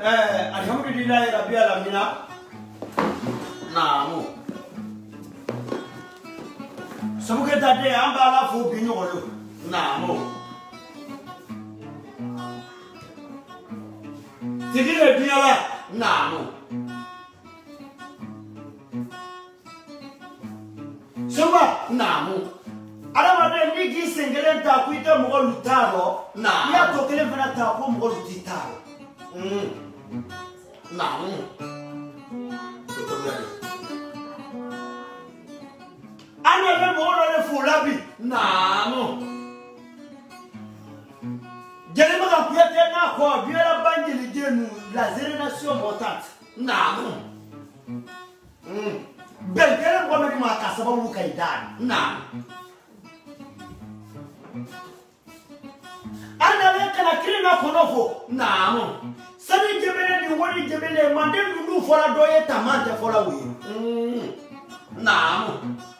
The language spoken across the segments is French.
Alhamdulillah Rabbil Alamin. Namu. Sabuke tade ambala fu binyolo. Namu. Tidile binyala. Namu. Sumba namu. Alamade nigi sengelen ta kuita mo lutaro. Na. Ya to kele fana ta ko mo lutitaro. Namu. Ana le mo le fulabi. Namu. Jele ma ka kuyate na ko biela banjili denu la génération montante. Namu. Belkele ko me ma ka sababu kaidan. Namu. Ana le kana kirina konofo. Namu. Sani jebele ni woni jebele mande ndu fola doye tamante fola wi. Namu.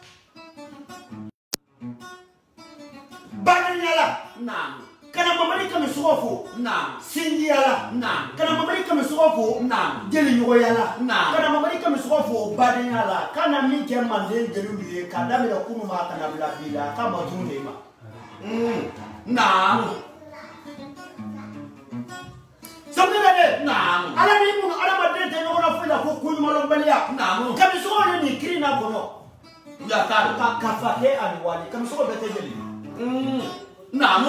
Bananyala. Namu. Kana mamari kame sogofo. Namu. Sindiala. Namu. Kana mamari kame sogofo. Namu. Jeli nyoyala. Namu. Kana mamari kame sogofo bananyala. Kana minke mande jeluliye kada mira kunu ma kana bila bila kama tunde ma. Namu. Sabele naam ala ni mun ala madete no na fuila ko kuy malo balia naam kam so ni kirina kono ya ka ka he ani wali kam so bete jeli naam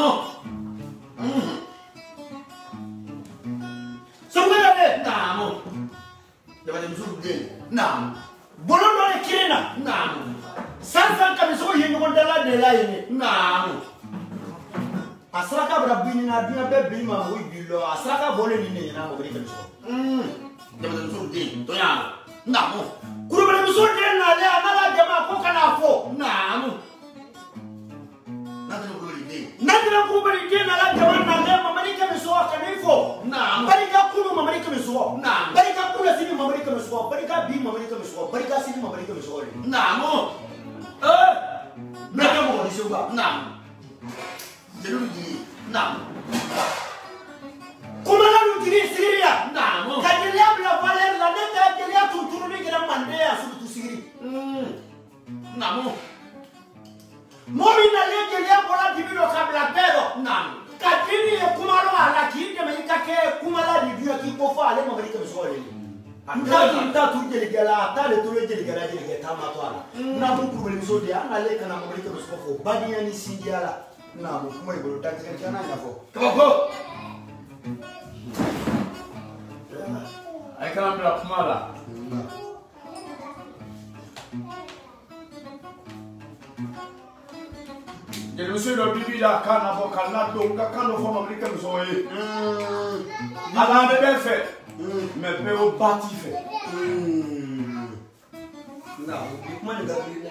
sabele naam dama dem so de naam bolo do ni kirina naam san kam so yeni ko dala de la yeni naam Asraka brabini na dunya be bi ma mo bilo asraka bole ni ne na mo bari kan so dama dem so de to ya na mo kuru bari so de na le amala jama ko kana fo na mo na dem kuru bari de na dem kuru bari de na la jama na le ma mari kan so ka ni fo na bari ka kuru ma mari kan so na bari ka kuru sini ma mari kan so bari ka bi ma mari kan so bari ka sini ma mari kan so na mo na dem mo ni so ba na Naam. Kumala lutiri Syria. Naam. Kajilia bila valer la neta kajilia tuturu ni kina mandea sudu tusiri. Naam. Momi na le kajilia bola dibilo kabla pero. Naam. Kadiri ya kumalo ala kinde meika ke kumala di dia ki kofa ale mabari ke sore. Nta tu jeli gala ta le tu le jeli gala jeli tama to ala. Na bu kubeli so dia na le kana mabari ke sofo badiya ni sindiala. Na mo kuma ibolo takika kana nyafo. Kabako. Ai kana mbla kumala. Jadi monsieur le bibi da kana fo kana do ka kana fo Amerika so yi. Ala de be fait. Mais pe o bati fait. Na mo kuma ni gabila.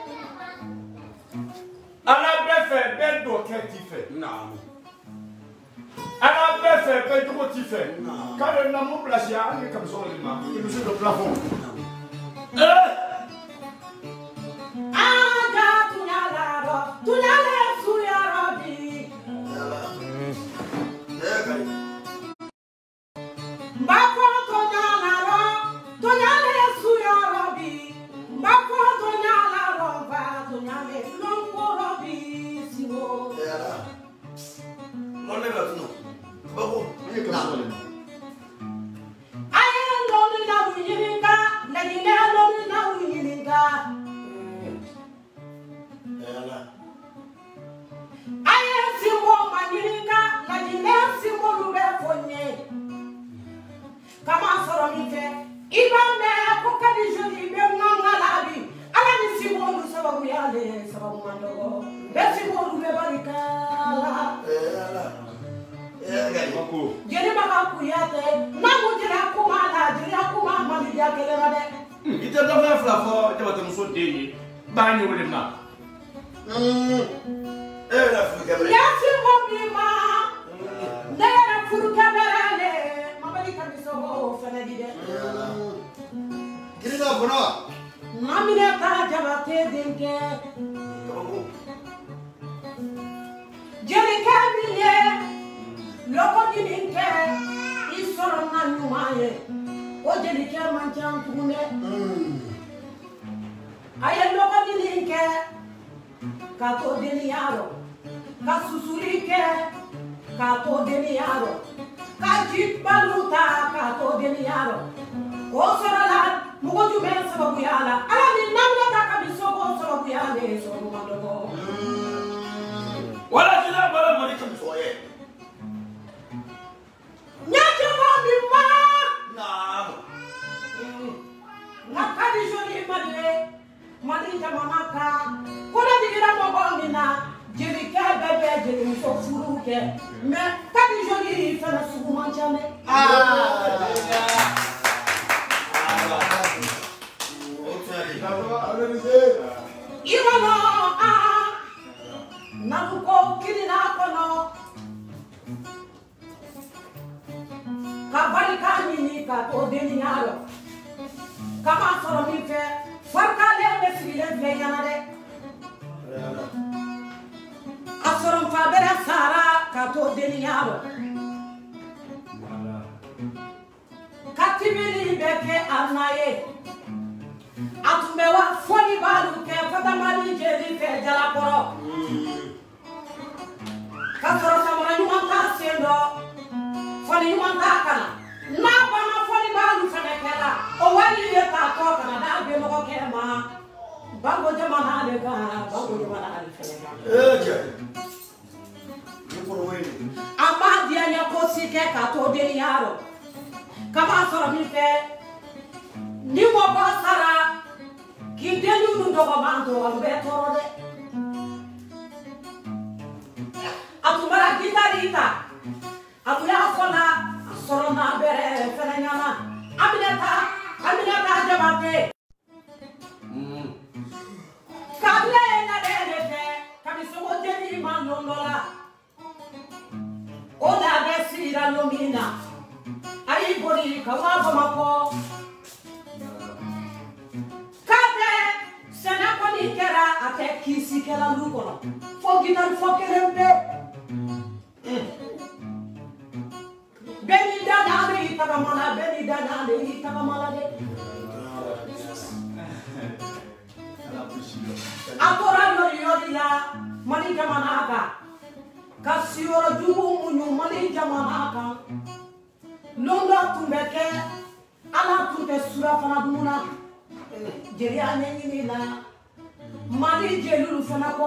Ala befe ben do keti fe. Naam. Ala befe ben do ti fe. Naam. Quand on a mon place ya, il comme ça le ma. Il nous sur le plafond. Aga tunyala suya rabi. Mbako tunyala suya rabi. Mbako tunyala tunyale longo rabi siwo. Mon nègre tu non. Kabako, il est comme ça le ma. Aye lolu na wiyininga, na yile lolu na wiyininga. Aye simbo manininga, na yile simbo lube fonye. Kama soro mite, iba me akoka di joli be ngalabi. Ala ni simbo lu sababu yale, sababu mandogo. Be simbo lube barikala. Jadi maka kuyate, namu jira kumala, jira kumama dia kelera de. Ite da fa flafo, te batem so deni. Ba ni wole ma. La fu kamera. Ya simbo bima. Ne la fu kamera le. Mama di kamiso fana di de. Kirina bono. Mami ne ta jabate denke. Jeli kamile. Loko di denke. Isoro na nyuma jeli ke man jan tugune aye logo dini ke ka to deni yaro ka susuri ke ka to deni yaro ka jibaluta ka to deni yaro o sorala mugo jume sababu yala ala ni namna ta kabiso ko sababu yale so mandogo wala dina bala mari kam soye nyacho ko bimma naam nakadi joni madre mali jamana ka kola digira mo bondina jeri ka bebe jeri so furu ke me kadi joni fana sugu manchame Iwano naruko kirina kono kabali kanini ka to deni yaro kama soro mi fe farka le be sile fe yana de asoro fa bere sara ka to deni yaro katibili beke anaye atumbewa foni balu ke fatamali jeri fe jala poro kasoro samara nyuma ka sendo foni nyuma ka kana na bana foni balu fana kala o wali ye ta ko kana da be mo ke ma bango jamana le ga bango jamana le fele je ni poro weni ama dia nya ko sike ka to de yaro kama soro mi fe ni mo ba sara ki delu nu dogo manto ambe toro de atumara gitarita abuya fona soro na bere fere nyama aminata jabate kable na de kami so jeni man londola oda de sira lomina ai bori kawa mako sana koni kera ate kisi kera lukono foginan fokerembe beni dana de itagamala de akora yori la mani jamanaka kasiora jumu munyu mani jamanaka longa tumbeke ala tunte sura fana dumuna jeri aneni na mali jelulu fana ko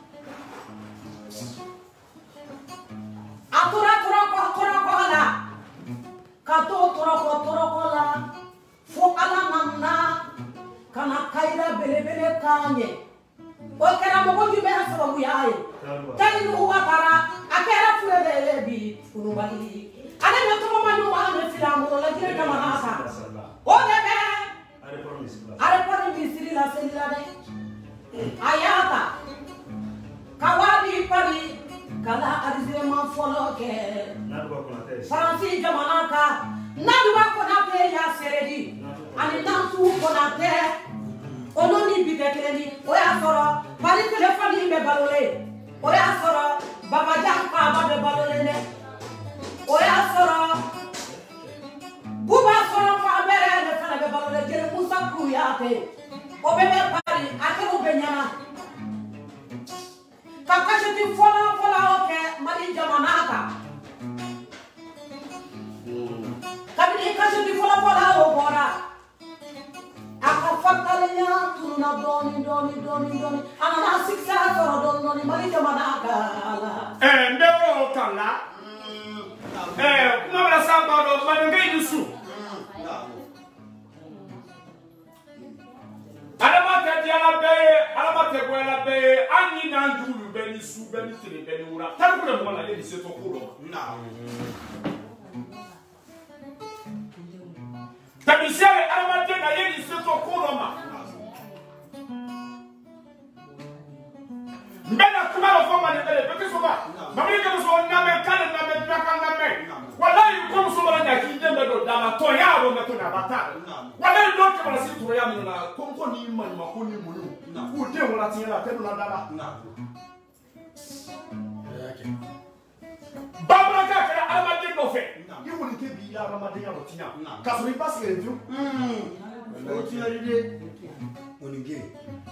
atura ko la kato tora ko la fo ala manna kana kaira bele kanye o kera mo ko jube sababu yaye tani no watara akera fulele bi funubali ale no to manu ma me filamu la jere kama nasa o debe are por misiri la selila de ayata kawadi pari kala arizire man folo ke faransi jamana ka nadwa ko na te ya seredi ani nantu ko na te ononi bitekeleni o ya soro pari telefoni be balole o ya soro baba janka ba be balole ne o ya soro buba soro fa bere ne fana be balole jere musa kuyate o be pari ake o be nyama kakashe ti fola oke mali jamana ka kabini kashe ti fola o bora akafatalinya tuna doni ana siksa soro doni mali jamana ka ndero kala kuma bala samba do manenge yusu alama te gwela be anyi na njulu be ni su be ni tele be ni ura tan ko mo la de se to ko na tabisiare alama te na ye ni se to ko ma mbena kuma lo fo ma de be ke so ba mamri ke so na me kale na me traka na me wallahi ko so ba na ki de me do dama to ya ro me to na bata wallahi do ke ba si to ya me na ko ni ma ko ni mu na ku de wala ti la te no na dala na babra ka ka alama de no fait. Il vous dit qu'il y a Ramadan au Tina. Quand on y passe les vieux. Tu as l'idée. On est gay.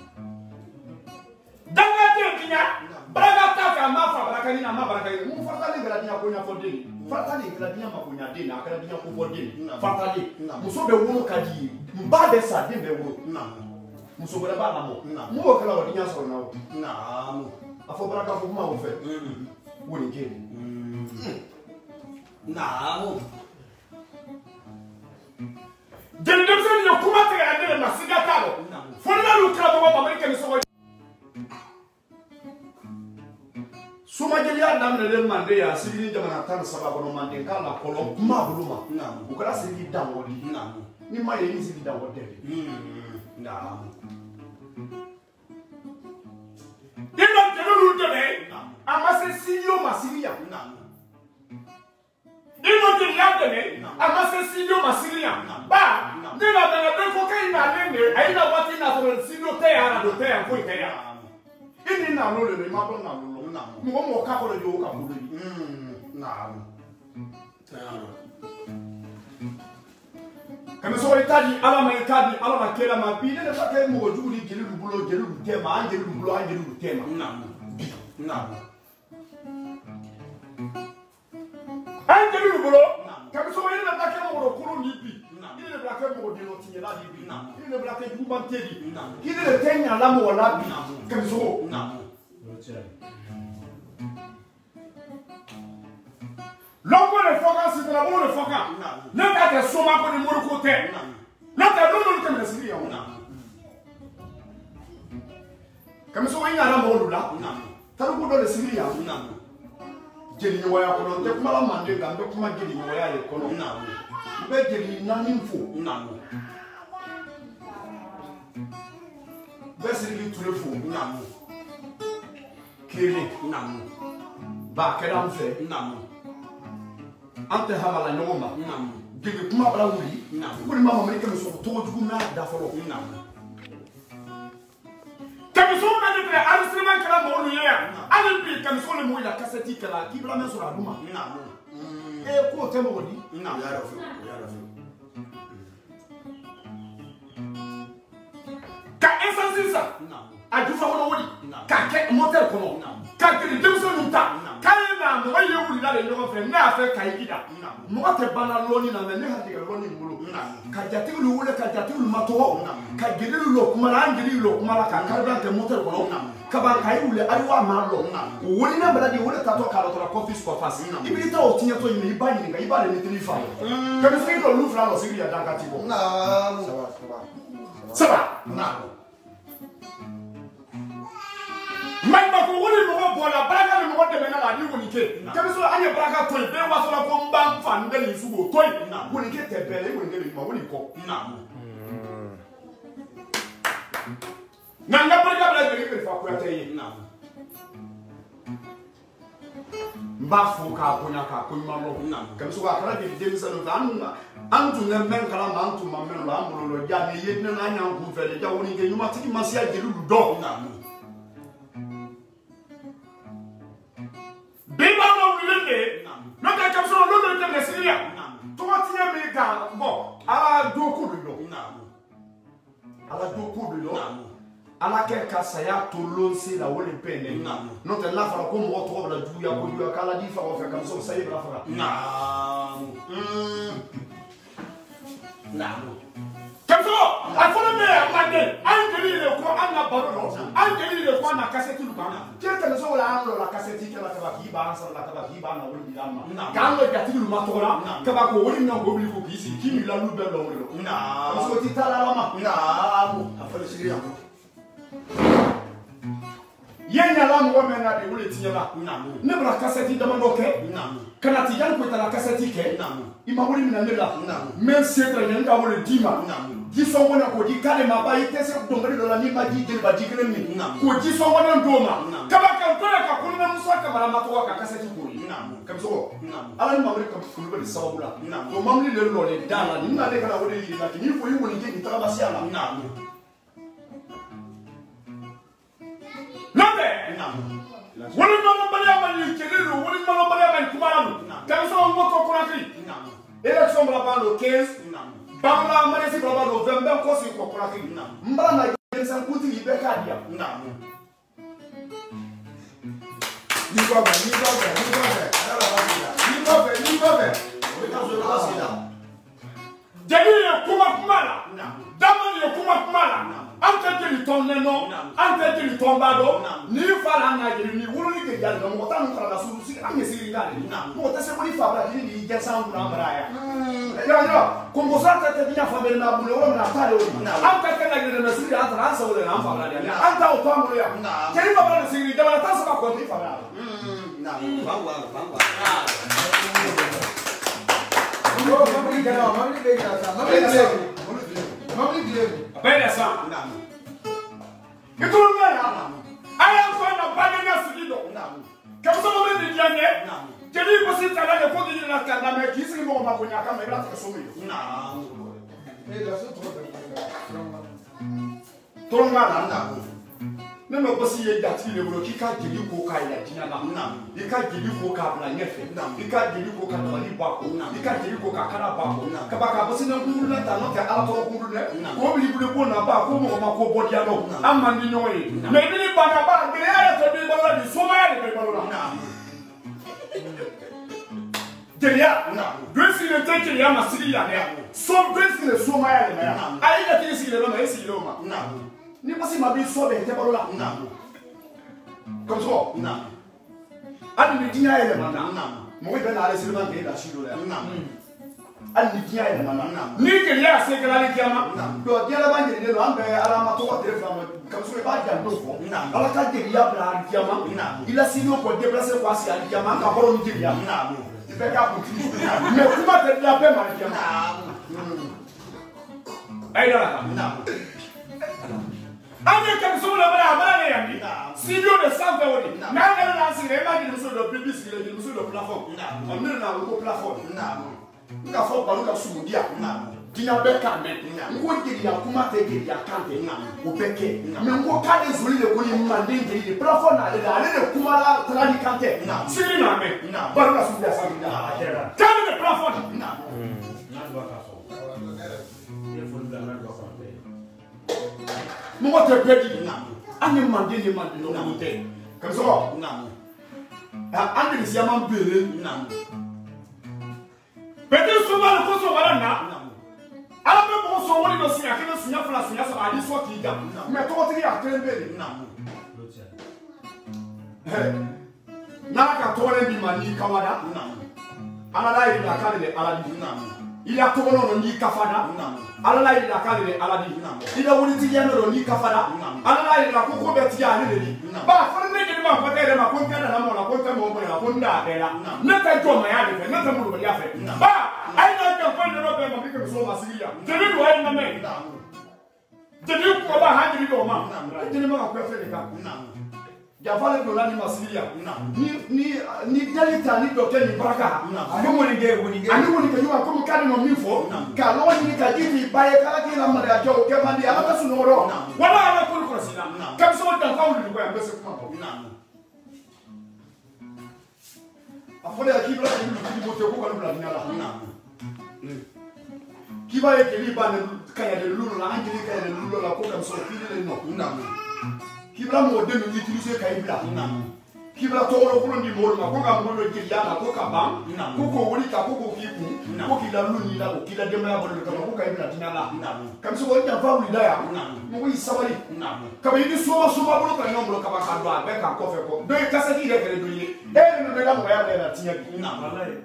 Dans la Tina, Bragata, Kama, Barakanina, Mabarakani, vous fatali Gradia Konya Fodé. Fatali Gradia Makonya Dina, Gradia Kofodé. Fatali. Muso de Wolo Kadi. Mbade sa de Bewo. Muso de Banamo. Mouakala ou Dinas or now. Nam. Afobraka Fuma au fait. On est gay. Nam. Generation yo kumate ya na sigatalo. Fonna lukra bo America ni so. Suma gelia damne le mande ya sibili jamana tan sababu no mande kala kolo kuma buluma. Ukala sibili damodi. Ni maye ni sibili damodi. Ino jelo debe amase sinyo masilia. Ino gelia debe amase sinyo masilia. Ba nina na ko kai na lenge aina wati na so sinyo te ara do te an ko te ya. Ini na no le ma don na no. Mo mo ka ko le yo ka bu na. Kami so itadi ala ma itadi ala ma kela ma bi ne fa ke mo ju ni gelu bulo gelu tema angelu bulo angelu tema. Na. Angelu bulo kami so ina na ke mo ro kuru ni bi. Ile bla ke mo de no tinye la bi. Ile bla ke ju ban tedi. Ile le tenya la mo la bi. Kami so na. L'homme le foca, c'est la bonne foca. Ne pas te sommer pour le mot côté. Ne pas nous comme le Syrie. Comme ça, il y a un mot là. T'as le coup de Syrie. Jeli waya kono te kuma la mande ga be kuma jeli waya le kono. Be jeli nani mfo. Be siri tu le fo. Kiri. Ba kera mfe. Ante hamala nyoma gege kuma bala wuli wuli mama America me so to jugu na da folo kamiso na de enregistrement kala mo lu ya ani bi kamiso le mo ila cassette kala ki bla men so la duma e ko te mo wodi ya rafu ka essence ça a du fa wono wodi ka ke moteur kono ka ke de so nta Kayena mo ye wuli la le no fe na afa kaigida mo te bana loni na ne ha diga loni mulo ka jati lu wule ka jati lu mato ka gidi lu kuma la ngidi lu kuma la ka karba ke motor ko ka ba kai wule ariwa ma lo wuli na bala di wule ka to ka lo to office ko fast ibi ta o tinya to ni ba ni ga iba le ni tilifa ka bi se lo lu fra lo sigi ya danka ti ko saba Maima ko woni mo bola baraka mo de mena la ni woni ke so anye baraka to be wa so la ko mba fa nde ni sugo to woni ke tebele woni ke ma woni ko na nga baraka bla de ke fa ko ateye mba fu ka ko nya ka ko ma lo so ka kala de mi sa no antu ne men kala ma antu ma men la mo lo ja ni yedna na nya ku fele ja woni ke nyuma tiki masia jelu do Biba no wulende no ka kam so no no te Syria to watia me ga bo ala do ku do ala ke ka saya to lonsi la wole pene no te la fara ko mo to la du ya ko du kala di fa o fa kam so sai bra fara Kamso, afona me amade, angeli le ko anga baro, angeli le ko na cassette lu bana. Kete so la ando la cassette ke la ka ba ki ba sa la ka ba ki ba na woni bilama. Kango gati lu matora, ka ba ko woni na go bli ko kisi, kimi la lu be lo woni. So ti tala la ma. Mo, afole siri am. Yenya la mo me na de wole tinya la. Ne bra cassette de mando ke? Kana ti jan ko ta la cassette ke? Ima woni mi na ne la. Men se tra nyanga wole dima. Jiso wona ko di kale ma ba yite se do ngari do la ni ma di de ba di kele mi ko jiso wona ndoma kaba ka tola ka ko na musa ka mara mato ka kaseti ko kam so ala ni mamre kam ko be sababu la ko mamli le lo le dala ni na le kala woni li na ni ko yi woni je ni trabasi ala Nabe wani malobaliya mani kelelo wani malobaliya mani kumarano kamso moto konakri élection bla le 15 bangla manesi bla le 20 ben ko si ko konakri mbala na yensan kuti libeka dia ni ko ba jadi kuma kumala damani kumala ante jeli tonneno ante jeli tombado ni fala na jeli ni wulu ni ke jali mo tanu kala sulu si anye siri ngale mo ta se boni fabra ni jesa nguna maraya ya kombo sa ta te dia fabel na bulo wala na tale wala ante ke na jeli na siri ata ansa wala na fabra dia anta o tambo ya jeli fabra na siri dama ta sa ko ti fabra na bangwa Bene sa. Itu mana? Ayam fana banana sigido. Kamu sama bende dianye. Jadi pasti cara dia kau jadi nak kerana mereka kisi mau makunya kan mereka tak kesumi. Tolong mana? Neno pasti ye jati le bro kika jadi ko kai la jinya na. Ika jadi ko ka bla nyefe. Ika jadi ko ka tawali bako. Ika jadi ko ka kana bako. Kabaka pasti na nguru na ta no ka ala to nguru ne. Ko bili bule ko na ba ko mo ma ko bodia no. Amandi nyoyi. Me bili bana ba ngere ala to bi bala di soma ya le bala na. Jelia na. Dressing le take ya masiri ya ne. So dressing le soma ya le na. Ai ga tisi le no esi le ma. Na. Ni pasi ma bi so be te balo la na comme ça na ani ni dinya ele mana na mo be na ale silman ke da shiro la na ani dinya ele mana na ni ke ya se kala ni kiama do dia la bangi ni no ambe ala ma to ko telefon comme ça ba ja do fo ala ka de ya bla kiama ila sino ko déplacer ko asi ali kiama ka horo ni dia na be ka ko ti me kuma te dia be ma kiama ai da na Ane comme ça on a bala yandi. Studio de Santa Wodi. Na ngala na sire ma di muso do bibi sire di muso do plafond. On ne na ko plafond. Nga fo balu ka sumu dia. Dinya be ka men. Ngo ngiri ya kuma te ngiri ya kante. O beke. Me ngo ka de zuli le ko ni mande ngiri plafond na le ale kuma la tradi kante. Sire na me. Balu ka sumu dia sa dia. Tell the plafond. Na do ka so. Il faut le la do Mo te pedi na ani mande ni mande no mo te comme ça na ani si ama bele na peut-être souvent le faut so wala na ala be mo so woni no sinya ke no sinya fala sinya sa adi so ki ga me to ti ya tren bele na na ka to le bi mani kawada na ala la ida ka le ala di na ila to no ni kafada na ala la ida ka le ala di na ida woni ti ya no ni kafada ala la ida ko ko be ti ya ne le ba fa ne ke ma ko te ma ko ta na mo la ko ta mo mo la ko nda be la na ta jo ma ya de na ta mo ya fe ba ai na ka ko no be ma bi ke so ma sigia je ni do ai na me je ni ko ba ha ni do ma je ni ma ko fe de ka Jafale do lani masilia ni dalita ni docteur ni baraka ani woni ke yuma ko kadi no mifo ka lo ni ka jiti baye kala ki la mala jo ke mandi ala ka suno ro wala ala ko ko sina kam so da fawli ko ya bese ko afole akibla ni bote ko ko la dinala kiba ye ke li ba ne kaya de lulu la anjili kaya de lulu la ko kam so fili le no Kibla mo de mi utiliser kaibla kibla to ro ko ndi mo ma ko ga mo do jilla ma ko ka ba ko ko woni ka ko ko kiku ko kila lu ni la ko kila de ma bo do ka ko kaibla tinala kam so woni ta fa wuli da ya mo wi sabali ka ba yi so bo do ka nyom ka ba ka do abe ka ko fe ko do ka sa ki de kere do yi e no de ga mo ya de na tinya bi wallahi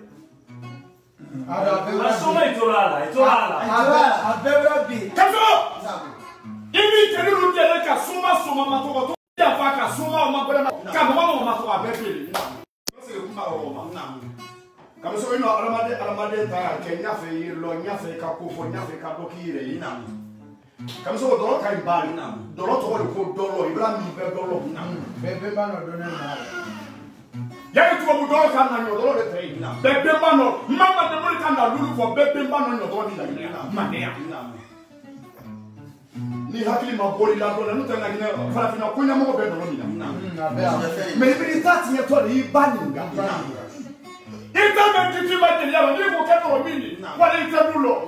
ada so mai to la ada bi kam so Ibi teni lu jele ka suma matoko to ya fa ka suma o mabere ka mo matoko abebele se kuma o ma ka so ino alamade ta ke nya fe lo nya fe ka ko fo nya fe ka do ki re ina ka so do ka ibali do lo to ko do lo ibra mi be do lo be ba no do na ya tu bu do ka na nyo do le tre be ba no mama de mo ka na lulu fo be ba no nyo do ni la ma ne ya ni hakili ma boli la dona nuta na gina farafina kunya mo be no mina me bi tati ne to ni baninga ita me titi ba te ya ni ko ke no mini wala ita bulo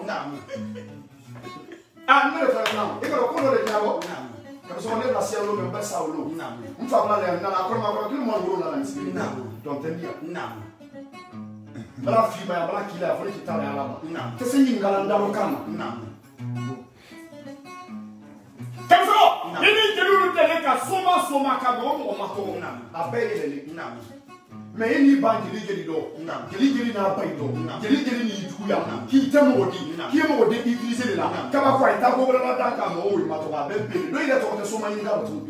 ah me fa na e ko ko le jawo comme ça on est passé à l'eau mais on passe à l'eau on fa bla le na la ko ma ko tout le monde ro na la misiri donc tendia bala fi ba bala kila fa ki tala ala ba kese ni ngala ndalo kama Kamso, ini jelu tele ka soma ka go mo mato abeyele mais ini ba jeli do jeli na ba do jeli ni duya ki temo di ki mo de utiliser la ka ba kwa ita go la da ka mo o mato ba be do ile to soma ni ga tu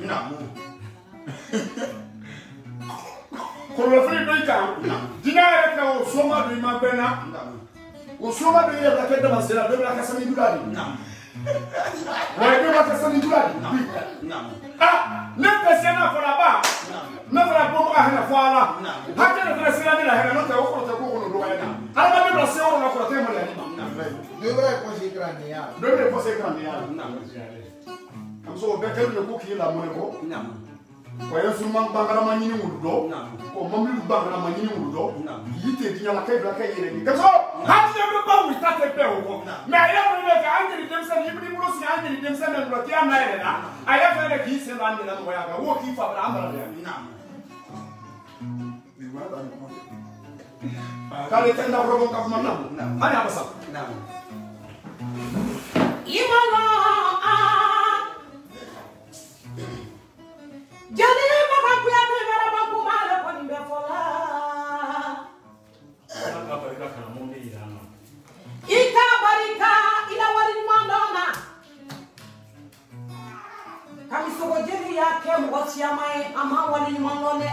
ko le fri do ka dina re ka o soma do ma bena o soma do ile la ka da masela do la ka sami duladi ouais, tu vas te dire ah, ne personne n'a pas là-bas. Ne fera pas à la fois là. Hâte de faire cela de la haine, notre offre de cours de l'Oréna. Alors, même la séance, on a frotté mon ami. Devrait poser crânial. Devrait poser crânial. Comme ça, on peut faire le coup qui est la monnaie. Voyez, sûrement, Bangara Manini ou do, ou Mamu Bangara Manini ou do, il était dit à la caille de la caille. Comme ça, hâte de pas où il t'a fait peur. Mais il y a un gars qui dit ça, il dit que c'est un gars qui dit ça, mais il y a un gars I have a key send on the way I walk in for Kali tenda robo ka mana ani abasa imala jale baba kuya te bara ba ku mala ko ni be fola aka barika kana mo ni ina ika barika ila wali mandona kami sogo jeli yake mgosi amae ama wali mandone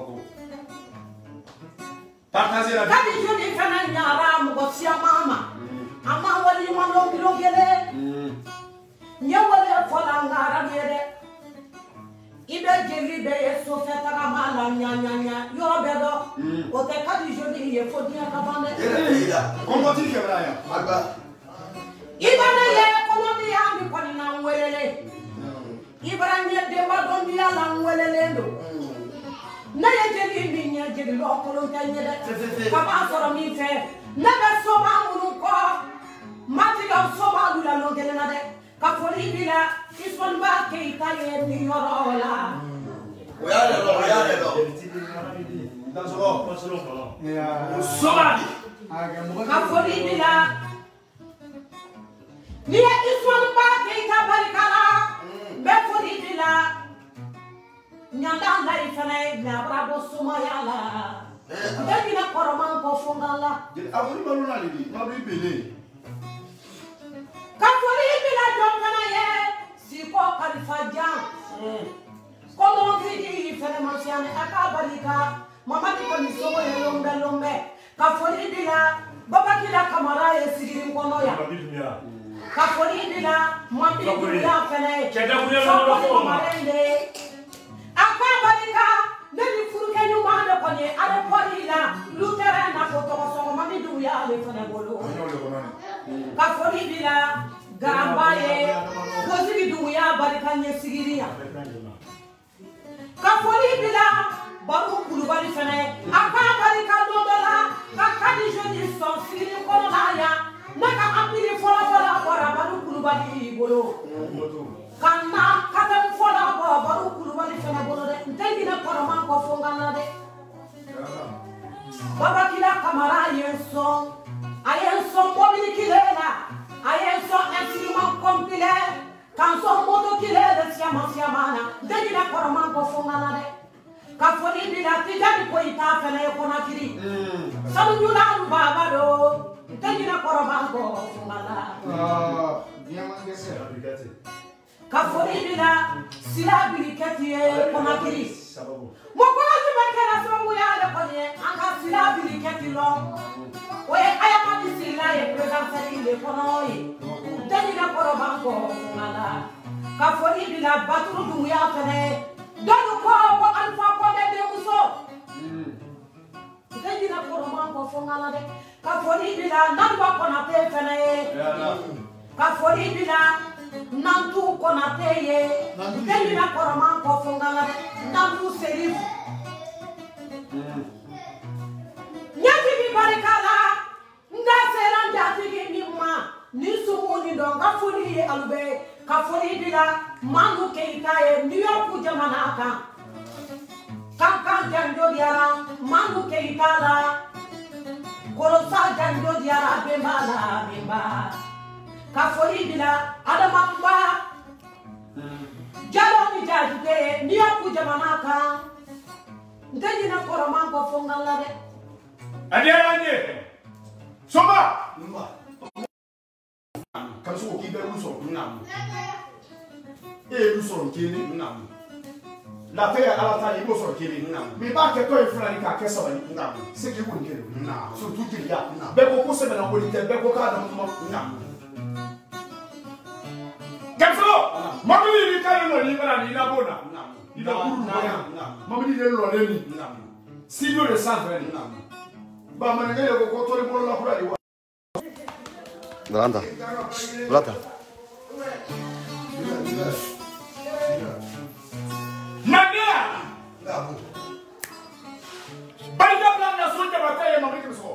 partager la kadi jeli kana nyara mgosi mama ama wali mandon bilogele nyawale fola ngara gere ibe jeli be yeso fetara mala nya yo bedo o te kadi jeli ye fodia kabane comment tu fais là Agba. ibane ye kono dia mi koni na welele Ibrahim demba don dia la welelendo na ye jeli mi nya jeli lo ko tanye de papa soro mi fe na be so ma munu ko mati ga so ma lu la lo gele na de ka fori bila iswan ba ke itaye ni yorola Oyale lo. dans ce rond somali ka fori bila ni iswan ba ke itabali kala be fori bila nyanda la ifane na bravo sumayala dagi na koroman ko fungala aburi baluna li ma bi bele ka fori bila jongana ye siko kalifaja ko don kidi ifane mansiane akabalika mama di ko misomo ye lombe ka fori bila baba kila kamara ye sigiri kono ya ka fori bila mambi bila fane so marende akabalika neni furuke nyuma de konye ale polila lutere na foto so mami du ya le fane bolo ka fori bila garambaye kozigi du ya barika nye sigiria ka fori bila baru kulubali fane akabalika dodola ka kadi jodi so sigiri kono la ya naka apiri fola baru kulubali bolo kana kata fola baru kulubali fane bolo de ntendi na kono man ko fongana de baba kila kamara yenso ayenso mobili kilela ayenso instrument complet kanso moto kilela siamana ntendi na kono man ko fongana de ka foni bila tijani ko ita fane ko na kiri sabu nyula baba do ntendi na kono man ko fongana Bien mangese. ka foni bila sila biliketi ko na kiri mokolo jibakera sababu ya le konye anga sila biliketi lo oye ayama di sila ye presentari le kono ye ntendi na kono man ko fongana ka foni bila baturu du ya fane donu ko alfa ko de muso ntendi na kono man ko fongana de ka foni bila nanwa ko na te fane ka foni bila Nantu Konateye, Delina Koraman Kofungala, Nantu Serif. Nyati Barikala, Ndaseran Jati Nima, Nisumuni Donga Furi Alube, Kafuri Bila, Manu Keita, New York Jamanaka, Kankan Janjo Diara, Manu Keita, Korosa Janjo Diara, Bemba. Kafori bila adamamba jalo ni jajute ni aku jamanaka ndeni na koroman ko fongala de ade soma kamso ki be uso ngam uso kini ngam la fe ala ta ibo so kini ngam mi ba ke to ifra ni ka ke so ni ngam se ki ko kini ngam so tuti ya be ko se be na ko ni te be ko ka da mo ngam Kapso, mamili ni kare lo ni bara ni na bona. Ina kuru na ya. Mamili ni lo le ni. Sino de sanfre ni. Ba manenge ko ko tori bolo la kura ni wa. Branda. Brata. Nania. Baida blanda sonja bataye mamili ko.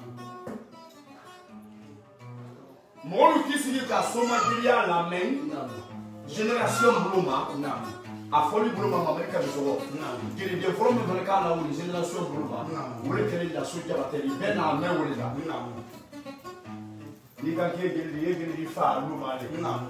Molu kisigi ka soma diria la main. Génération Bluma. A folie Bluma America de Solo. Qui est bien formé dans le cas là où génération Bluma. Où les télé la soutien batterie ben à main où les là. Ni quand qui est gagné fa Bluma de.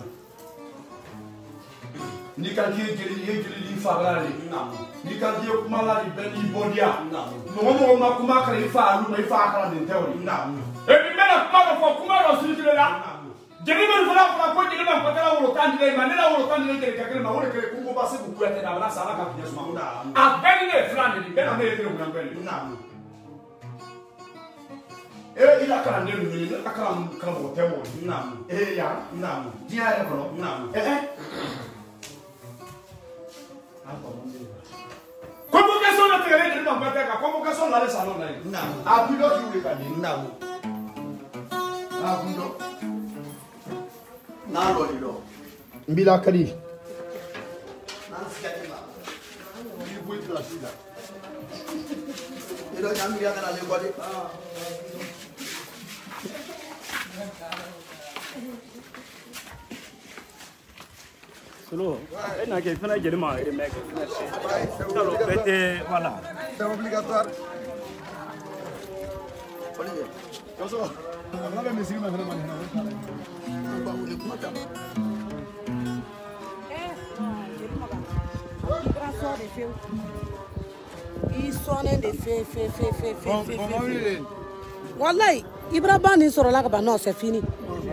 Ni quand qui est gagné fa là. Ni quand qui est malade ben ibodia. Non ma kuma kare fa Bluma fa kala de théorie. Et puis maintenant comment on se là. Jadi baru fala ko jadi bang patala wolo kandile manela wolo kandile kele kakele ma wolo kele kungo base bu kuete na bala sala ka kinya suma a beni ne flane ni bena ne kele kuna beni ila kala ne ni akala kala bo temo ya dia ya ko convocation na tele ni bang pataka convocation la le salon na a bilo ki wule ka ni a bilo Nalo lilo. Mbila kali. Nansikia kema. Ni buit la sida. Ilo nyambi ya kana le kwade. Solo. Na ke fana jeli ma ere mek. Solo bete voilà. C'est obligatoire. Olivier. Koso. On va me signer maintenant. Il sonne de fait. Wallahi, Ibrahima ni soro la ka non, c'est fini.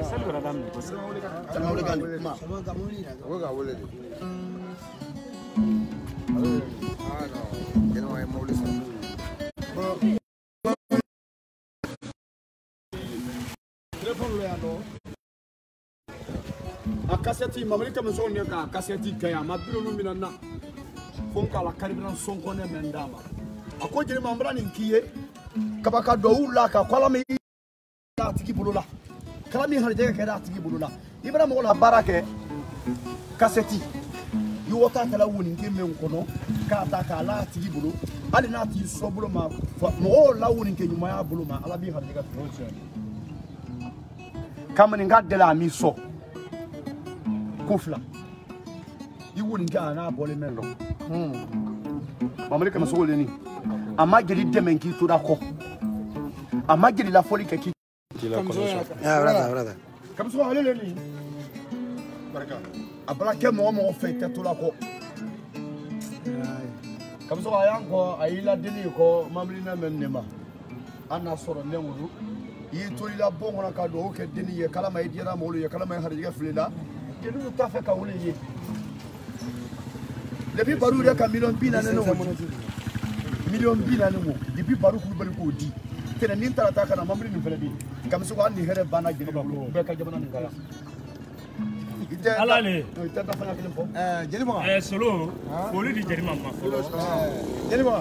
A cassette mamali comme son ne ka cassette kaya ma bilo no minana fon kala karibran son kone mendama ako jere mambra ni kiye kabaka do ula ka kwala mi atiki bulula kala mi harje ka da atiki bulula ibra mo la barake cassette yi wota kala woni ngeme nkono ka ta kala atiki bulu ali na ti so bulu ma mo la woni nke nyuma ya bulu ma ala bi harje ka promotion kama ni ngadela mi so Kofla. You wouldn't get an apple in Melo. American soul any. A maggie demenki to the cock. A maggie la folic. Brother. Come so a little. A black more fate to la cock. Come so I am called Aila Dinico, Mamlina Menema. Anna sort of Nemu. You told la Bonga Cado, Dini, Calama, Diana Moli, Calama, Harriga Frida. Je ne pas faire qu'à oublier. Depuis Barou, il y a un million de billes à nous. Million de billes à nous. Depuis Barou, il y a un million de billes. C'est un interattaque à la membre de Félix. Comme ce qu'on dit, il y a un banane de Bekajamana. Allez. Jelima. Solo. Poli di Jelima. Jelima.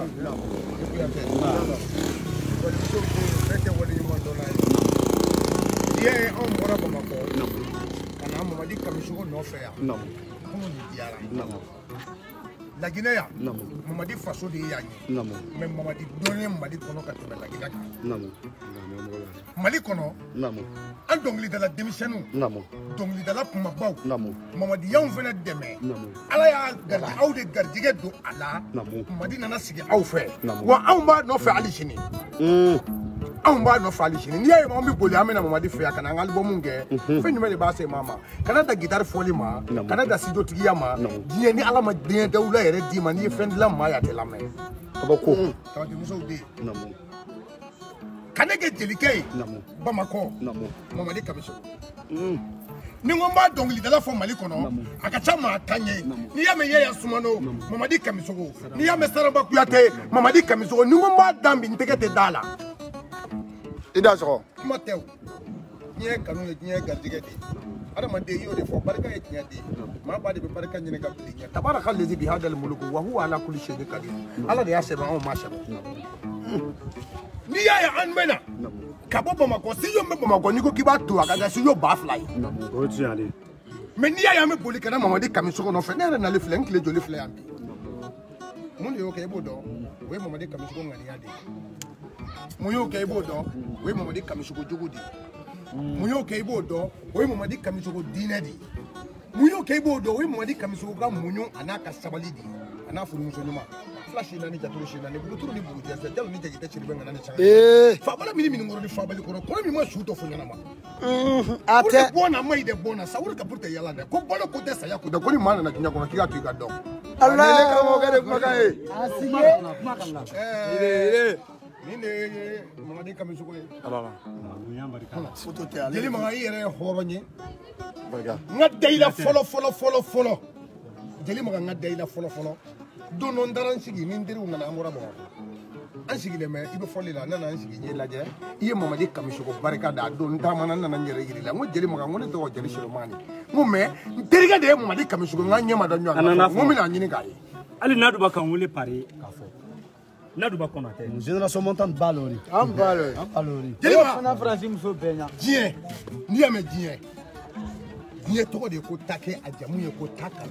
Yeah, I'm Mamadi Kamisogo nɔfɛ yan. Non. Kunun ni diyara. Non. Laginɛ yan. Non. Mamadi faso de ye yan ye. Non. Mais Mamadi dɔnnen Mali kɔnɔ ka tɛmɛ Laginɛ kan. Non. Mali kɔnɔ. Non. An dɔnkilidala denmisɛnninw. Non. Dɔnkilidala kumabaw. Non. Mamadi y'anw fana dɛmɛ. Non. Ala y'a gari aw de garijɛgɛ don a la. Non. Mamadi nana sigi aw fɛ. Non. Wa anw b'a nɔfɛ hali sini. Anw b'a nɔfɛ hali sini. N'i y'a ye anw bɛ boli an bɛna Mamadi fɛ yan ka na an ka album kɛ. Fɛn jumɛn de b'a se maa ma? Kana da guitare fɔli ma. Kana da studio tigiya ma. Diɲɛ ni Ala ma diɲɛ dawula yɛrɛ d'i ma n'i ye fɛn dilan maa ye a tɛ lamɛn. Kabako. Tabakimusow de ye. Non. Ka ne kɛ jelikɛ ye. Non. Bamakɔ. Non. Mamadi Kamisogo. Ni ko n b'a dɔnkilidala fɔ Mali kɔnɔ a ka ca maa 10 ye. N'i y'a mɛn Yaya Sumano Mamadi Kamisogo. N'i y'a mɛn Saraba Kuyate Mamadi Kamisogo. Ni ko n b'a dan bi n tɛgɛ tɛ da la. I da sɔgɔ. Kuma tɛ o. Diɲɛ kanu ye diɲɛ garijɛgɛ de ye. Adamaden y'o de fɔ barika ye tiɲɛ de ye. Maa ba de bɛ barika ɲini ka bilen ɲɛ. Tabaraka lezi bi hadal muluku wa huwa ala kulli shay'in qadir. Ala de y'a sɛbɛn anw ma sɛbɛn. N'i y'a ye an mɛnna ka bɔ Bamakɔ studio min bɛ Bamakɔ n'i ko k'i b'a to a ka kɛ studio 2000 ye. O tiɲɛ de. Mais n'i y'a ye an bɛ boli ka na Mamadi Kamisogo nɔfɛ ne yɛrɛ nalen filɛ n tile joli filɛ yan bi. Mun de y'o kɛ i b'o dɔn? O ye Mamadi Kamisogo ŋaniya de ye. Mun y'o kɛ i b'o dɔn? O ye Mamadi Kamisogo jogo de ye. Mun y'o kɛ i b'o dɔn? O ye Mamadi Kamisogo diinɛ de ye. Mun y'o kɛ i b'o dɔn? O ye Mamadi Kamisogo ka muɲu a n'a ka sabali de ye. A n'a furumuso ɲuman. Fila si naani jaturu si naani buguturu ni bugujɛ jalo ni jagite ciri bɛ ŋana ni caga. Fabala mini kɔrɔ ni fabali kɔrɔ kɔrɔ min ma su tɔ fɔ ɲɛnama. A tɛ bɔ na ma yi dɛ bɔ na sawuru ka puru tɛ yala dɛ ko balo ko tɛ saya ko dɛ ko ni maa nana diɲɛ kɔnɔ k'i ka to i ka dɔn. Allah ne karamɔgɔkɛ de kumakan ye. A sigi. Nin de ye Mamadi Kamisogo ye. Foto tɛ ale. Jeli Makan i yɛrɛ ye hɔrɔn ye. N ka da i la fɔlɔ. Jeli Makan n ka da i la fɔlɔ. Don dɔ n taara n sigi ni n teriw nana an bɔra Bamakɔ. An sigilen bɛ i bɛ fɔli la n nana n sigi n ye lajɛ i ye Mamadi Kamisogo barika da a don n taamana n nana n yɛrɛ yiri la n ko Jeli Makan n ko ne tɔgɔ Jeli Solomani n ko mais n terikɛ de ye Mamadi Kamisogo n ka ɲɛ ma da ɲɔgɔn kan n ko n bɛna ɲini k'a ye. Hali Naduba kan wele pari k'a fɔ. Naduba Konate. Génération montante balori. An balori. Jeli Makan fana Faransi muso bɛɛ ɲa. Diɲɛ n'i y'a mɛn diɲɛ. Diɲɛ tɔgɔ de ye ko Take a jamu ye ko Takari.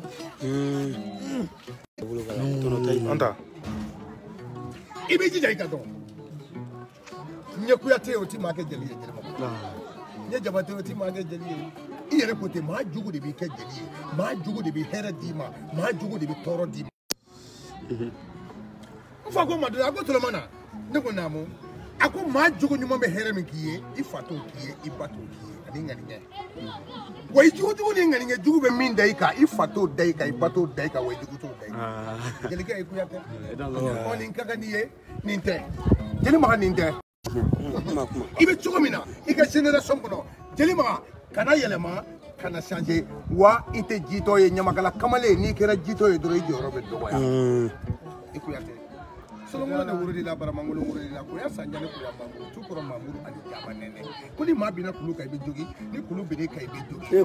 Anta i bɛ jija i ka dɔn n ye Kuyate o ti maa kɛ jeli ye Jeli Makan n ye Jabate o ti maa kɛ jeli ye i yɛrɛ ko ten maa jugu de b'i kɛ jeli ye maa jugu de bɛ hɛrɛ d'i ma maa jugu de bɛ tɔɔrɔ d'i ma. N fa ko Madu a ko Solomana ne ko naamu a ko maa jugu ɲuman bɛ hɛrɛ min k'i ye i fa t'o k'i ye i ba t'o k'i ye ani ŋaniɲɛ. Wa i jugu ni ŋaniɲɛ jugu bɛ min da i kan i fa t'o da i kan i ba t'o da i kan wa i jugu t'o da i kan. Jelikɛ ye Kuyate. Ɔ nin ka kan n'i ye nin tɛ Jeli Makan nin tɛ. I bɛ cogo min na i ka génération kɔnɔ Jeli Makan kana yɛlɛma kana changer wa i tɛ jitɔ ye ɲamakala kamalen n'i kɛra jitɔ ye dɔrɔn i jɔyɔrɔ bɛ dɔgɔya. I Kuyate. Solomon de woro de la Baramangolo woro de la Koya Sanjane Koya Mamuru Tukɔrɔ Mamuru ani Jaba Nɛnɛ ko ni maa binna kulu kan i bɛ jogi ni kulu binna kan i bɛ jogi.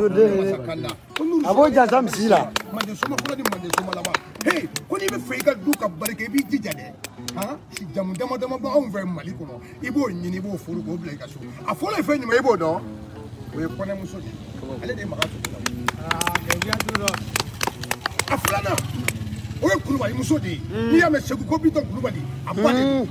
A b'o jasa misi la. Mande soma fɔlɔ ni mande soma laban. Hey ko n'i bɛ fɛ i ka du ka barika i b'i jija dɛ. Si jamu dama dama bɛ anw fɛ Mali kɔnɔ i b'o ɲini i b'o furu k'o bila i ka so. A fɔlɔ ye fɛn ɲuman i b'o dɔn o ye kɔnɛmuso de ye ale de ye Makan Tutu. A filanan o ye Kulubali muso de ye n'i y'a mɛn Segu ko Bitɔn Kulubali a ba de don.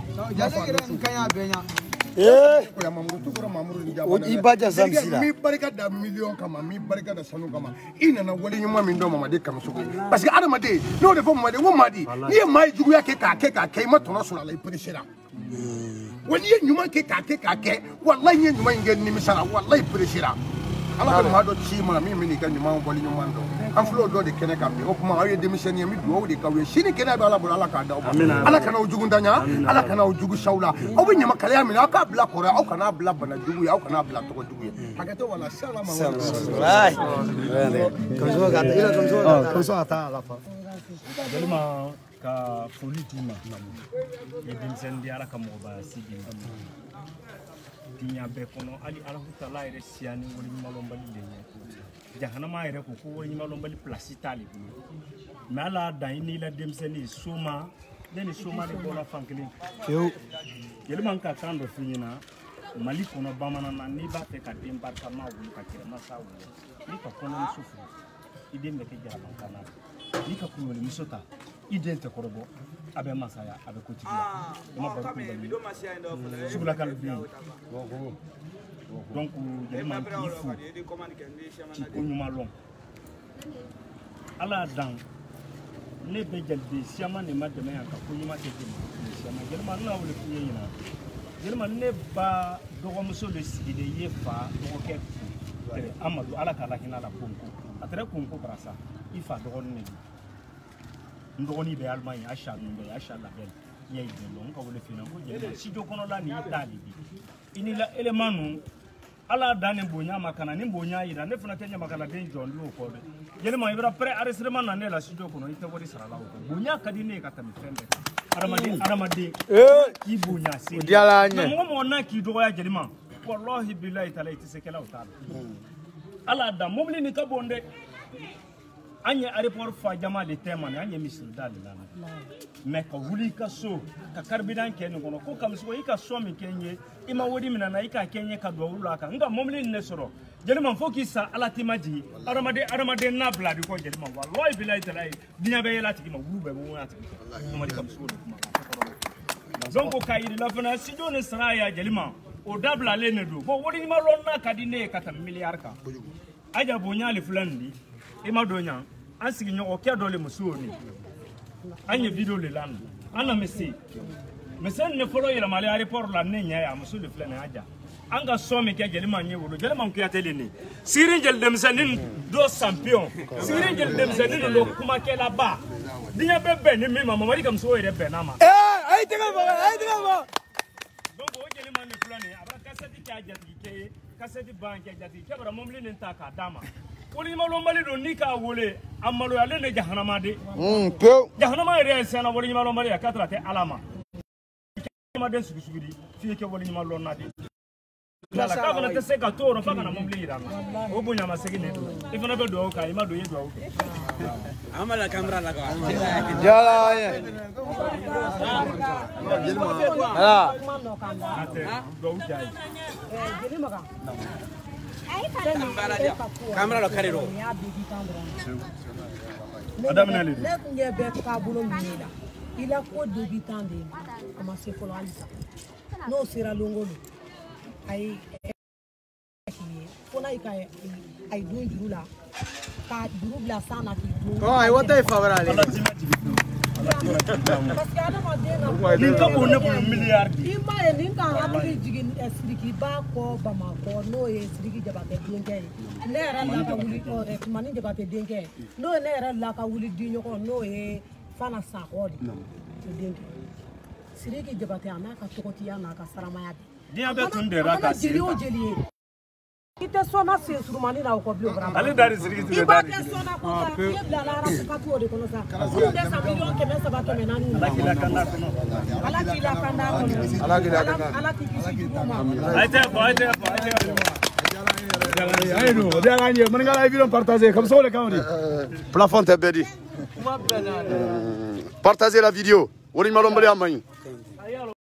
Koya Mamuru Tukɔrɔ Mamuru ni Jaba Nɛnɛ. I ba jasa misi la. N b'i barika da miliyɔn kama n b'i barika da sanu kama i nana wale ɲuman min dɔn Mamadi Kamisogo ye parce que adamaden n'o de fɔ Mamadi ko Madi n'i ye maa ye juguya kɛ k'a kɛ i ma tɔnɔ sɔrɔ a la i peresera wa n'i ye ɲuman kɛ k'a kɛ walayi n ye ɲuman in kɛ nimisa la walayi peresera Ala bɛ maa dɔ ci i ma min bɛ n'i ka ɲuman wale ɲuman dɔn. An filɛ o dɔ de kɛnɛ kan bi o kuma aw ye denmisɛnnin ye n bɛ dugawu de k'aw ye sini kɛnɛ bɛ Ala bolo Ala k'a d'aw ma Ala kana aw jugu ntanya Ala kana aw jugu saw la aw bɛ ɲamakalaya minɛ aw k'a bila kɔrɔ aw kana bila bana jugu ye aw kana bila tɔgɔ jugu ye hakɛto wala salama Kamisogo ka taa a la fa. Walima ka foli d'i ma i ye denmisɛnnin di Ala ka mɔgɔbaya si d'i ma diɲɛ bɛɛ kɔnɔ hali Alahutala yɛrɛ siya ni waleɲumandɔnbali de ye jahanama yɛrɛ ko waleɲumandɔnbali place t'ale bolo mais Ala dan i n'i la denmisɛnnin ye Soma ne ni Soma de bɔra fan kelen Jeli Makan ka kan dɔ f'i ɲɛna Mali kono bamana ni ba te ka den barka ma wulu ka kire masa wulu ni ka kono musufu ide me ke jara bankana ni ka kuno ni musota ide te korobo abe masaya abe kotiya ma ba ko bali sugula kal bi donc jema ifu ci ko nyuma long ala dan ne be jalbe siama ne ma deme ka ko nyuma te dema siama jema na wulu fiye yina jema ne ba dogo muso le sigide ye fa dogo ke Amadou ala kala kina la ponko atre ponko brasa ifa dogo ne ndogoni be Allemagne acha numbe acha la belle yey de long ka wole fina ko jema si do kono la ni dali bi inila elemanu ala dane bonya makana ni bonya ira ne funa tenya makana den jondo ko be jema ibra pre arrêtement na ne la si do kono ite wori sara la ko bonya kadine ka tammi fembe aramade ki bonya si diala nya mo na ki do ya jema wallahi billahi taala itisekela utala ala da mobli ni ka bonde anya aéroport fa jama de temane anya misil dalila me ka wuli ka so ka karbidan ken ngono ko kam so ika so mi kenye ima wodi minana ika kenye ka do wulu aka nga momli ne soro jelima foki sa ala timaji aramade na bladi ko jelima wallahi billahi taala dinya be yela tigi ma wulu be mo ati mo mari kam so do kuma donc ka yiri la fana si do ne sara ya jelima o dabla le ne do bo wodi ma lonna kadine ka tam milliard ka aja bonya le fulandi ima donya asigi nyoko ke do le musoni anye video le lan ana mesi mesen ne folo yela mali aéroport la ne nya ya musu le fulani aja anga somi ke jelima nye wodo jelima ku ya tele ni sirin jel dem sanin do champion sirin jel dem sanin do kuma ke la ba dinya bebe ni mi mama mari kam so yere be na ma ay tiga ba donc o jelima ne fulani abra kaseti ke ajati ke kaseti banke ajati ke bara momli ne ta ka dama woli malo mali do nika wole amalo yale ne jahannama de jahannama re sana woli malo mali ya katra te alama ma den sugudi fi ke woli malo na de la ka bana te se ka toro fa kana momli ira o bunya ma segi ne do ifana be do ka ima do ye do amala camera la ka jala ye ah do jai camera lo cariro madame Nali ne be ka bulo minida ila ko débutant de commencer pour alisa no sera longolo ay fona ikaye ay do jurula ka jurula sana ki do ay wata favorable parce que ada madena ni ka bo ne bo milliard ima e ninka habili jigin esriki ba ko bama ko no e esriki jabate denke ne era la ka wuli o e mani jabate denke no ne era la ka wuli dinyo ko no e fana sa ko di denke siriki jabate ana ka tokoti ana ka saramaya dia be tunde raka jeli o jeli ite sona se surumani na ko bio brava ale dari siriki tu dari sona ko ta yebla la ra ka tu de kono sa ku de sa million ke mesa ba to menanu ala kila kanda kono ala ki kisi kuma aite ko ay no dia ganye man ngala video partager comme ça le camera plafond te bedi partager la vidéo woni malo mbali amay